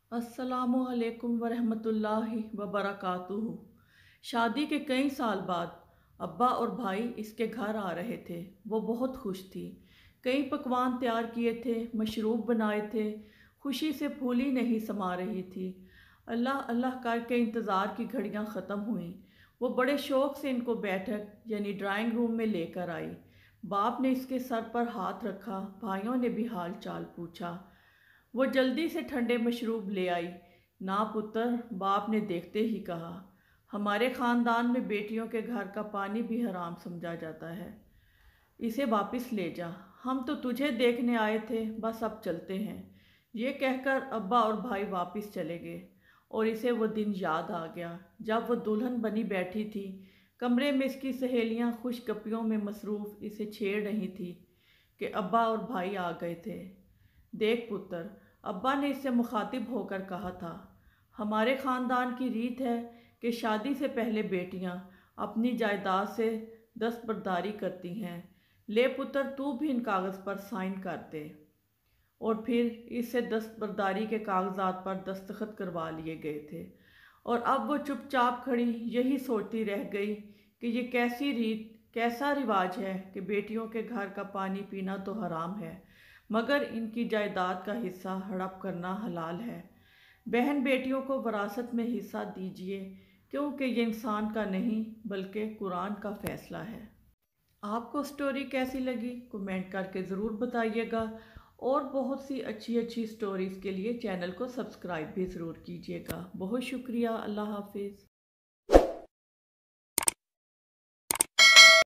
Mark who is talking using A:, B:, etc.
A: अस्सलामु अलैकुम वरहमतुल्लाहि वबरकातुहू। शादी के कई साल बाद अब्बा और भाई इसके घर आ रहे थे। वो बहुत खुश थी। कई पकवान तैयार किए थे, मशरूब बनाए थे। खुशी से फूली नहीं समा रही थी। अल्लाह अल्लाह करके इंतज़ार की घड़ियां ख़त्म हुईं। वो बड़े शौक़ से इनको बैठक यानी ड्राइंग रूम में लेकर आई। बाप ने इसके सर पर हाथ रखा, भाइयों ने भी हाल चाल पूछा। वो जल्दी से ठंडे मशरूब ले आई। ना पुत्र, बाप ने देखते ही कहा, हमारे ख़ानदान में बेटियों के घर का पानी भी हराम समझा जाता है। इसे वापस ले जा, हम तो तुझे देखने आए थे, बस अब चलते हैं। ये कहकर अब्बा और भाई वापस चले गए। और इसे वो दिन याद आ गया जब वो दुल्हन बनी बैठी थी। कमरे में इसकी सहेलियां खुशगपियों में मसरूफ़ इसे छेड़ रही थी कि अब्बा और भाई आ गए थे। देख पुत्र, अब्बा ने इससे मुखातिब होकर कहा था, हमारे ख़ानदान की रीत है कि शादी से पहले बेटियां अपनी जायदाद से दस्तबरदारी करती हैं। ले पुत्र, तू भी इन कागज़ पर साइन कर दे। और फिर इससे दस्तबरदारी के कागजात पर दस्तखत करवा लिए गए थे। और अब वो चुपचाप खड़ी यही सोचती रह गई कि ये कैसी रीत, कैसा रिवाज है कि बेटियों के घर का पानी पीना तो हराम है, मगर इनकी जायदाद का हिस्सा हड़प करना हलाल है। बहन बेटियों को वरासत में हिस्सा दीजिए, क्योंकि ये इंसान का नहीं बल्कि कुरान का फ़ैसला है। आपको स्टोरी कैसी लगी कमेंट करके ज़रूर बताइएगा। और बहुत सी अच्छी अच्छी स्टोरीज़ के लिए चैनल को सब्सक्राइब भी ज़रूर कीजिएगा। बहुत शुक्रिया। अल्लाह हाफिज़।